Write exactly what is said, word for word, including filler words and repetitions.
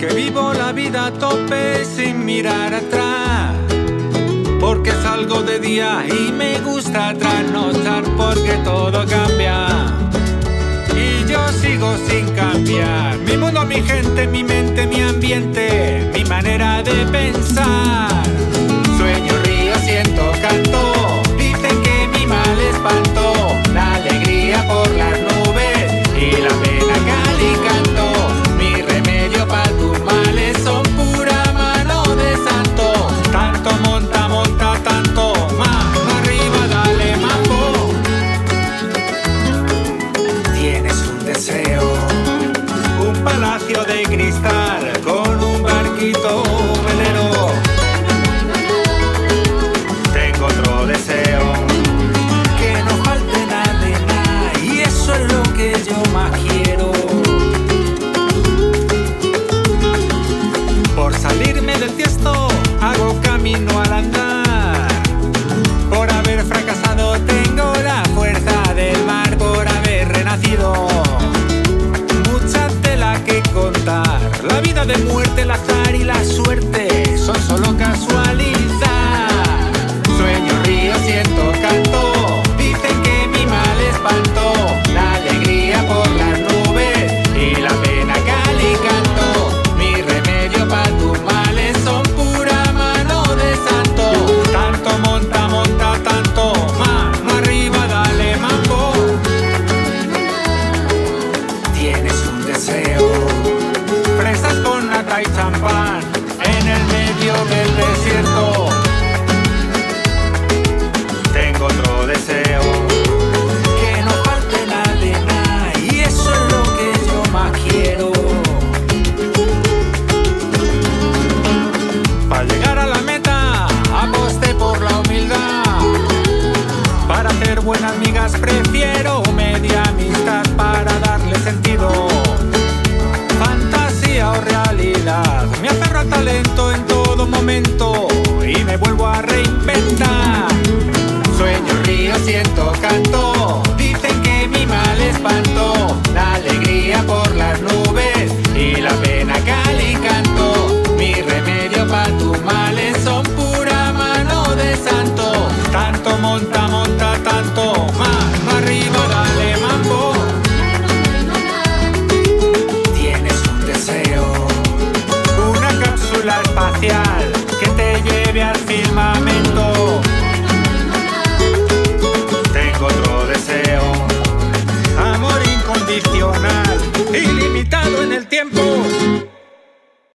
Que vivo la vida a tope sin mirar atrás, porque salgo de día y me gusta trasnochar, porque todo cambia y yo sigo sin cambiar. Mi mundo, mi gente, mi mente, mi ambiente, mi manera de pensar. Sueño, río, siento, canto, dicen que mi mal espanto, la alegría por las nubes y la pena cal y canto. Mi remedio pa' tus males son pura mano de santo. Tanto monta, monta, tanto más, arriba dale mambo. Tienes un deseo, un palacio de cristal con un barquito velero. Tengo otro deseo, que no falte nada de nada, y eso es lo que yo más quiero. Por salirme del tiesto hago camino al andar. Por haber fracasado tengo la fuerza del mar. Por haber renacido, mucha tela que contar. La vida de muerte, el azar y la suerte son solo casualidad. Sueño, río, siento, canto, dicen que mi mal espanto, la alegría por las nubes y la pena cal y canto. Mi remedio pa' tus males son pura mano de santo. Tanto monta, monta, tanto más, más arriba dale mambo. Tienes un deseo, fresas con nata y champán en el medio del desierto. Tengo otro deseo, que no falte nada de nada, y eso es lo que yo más quiero. Para llegar a la meta aposté por la humildad. Para hacer buenas migas prefiero media amistad. Para darle sentido, fantasía o realidad, me aferro al talento en todo momento y me vuelvo a reinventar. Sueño, río, siento, canto, dicen que mi mal espanto, la alegría por las nubes y la pena cal y canto. Mi remedio pa' tus males son pura mano de santo. Tanto monta, monta, tanto más, más arriba dale mambo. Tienes un deseo, una cápsula espacial que te lleve al firmamento. Tengo otro deseo, amor incondicional, ilimitado en el tiempo.